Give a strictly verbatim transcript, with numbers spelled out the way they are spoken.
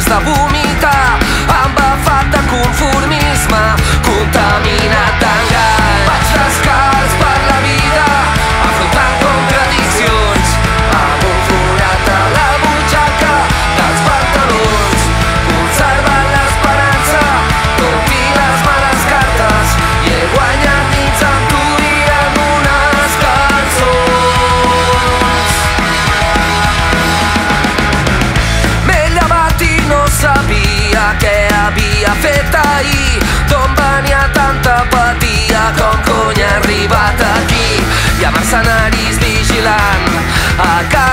de vomitar, embafat de conformisme, contaminat d'engany. Vaig descalç per la vida, afrontant contradiccions, amb un forat a la butxaca dels pantalons, conservant l'esperança tot i les males cartes, i he guanyat nits amb tu i amb unes cançons. M'he llevat i no sabia què havia fet ahir, d'on venia tanta apatia, com cony he arribat aquí. Hi ha mercenaris vigilant a casa